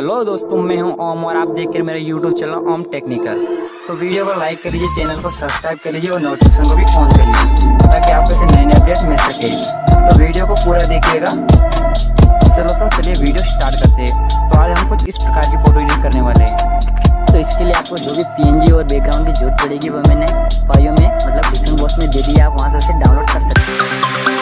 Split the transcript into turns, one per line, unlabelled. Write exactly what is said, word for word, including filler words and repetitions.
Hello दोस्तों, मैं हूं ओम और आप देख कर मेरा यूट्यूब चैनल ओम टेक्निकल। तो वीडियो को लाइक कर लीजिए, चैनल को सब्सक्राइब कर लीजिए और नोटिफिकेशन को भी ऑन कर लीजिए ताकि आपको ऐसे नए नए अपडेट मिल सके। तो वीडियो को पूरा देखिएगा। चलो तो चलिए वीडियो स्टार्ट करते हैं। तो आज हम कुछ इस प्रकार की फोटो एडिट करने वाले हैं। तो इसके लिए आपको जो भी पीएनजी और बैकग्राउंड की जरूरत पड़ेगी वो मैंने पाइयों में मतलब डिस्क्रिप्शन बॉक्स में दे दिया, आप वहाँ से उसे डाउनलोड कर सकते हैं।